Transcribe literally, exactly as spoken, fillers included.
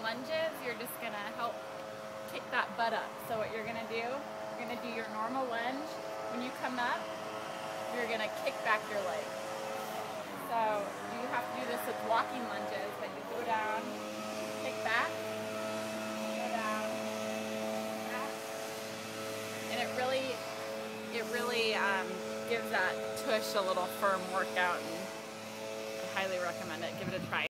lunges, you're just going to help kick that butt up. So what you're going to do, you're going to do your normal lunge. When you come up, you're going to kick back your leg. So you have to do this with walking lunges, but you go down, kick back, go down, back, and it really, it really um, gives that tush a little firm workout, and I highly recommend it. Give it a try.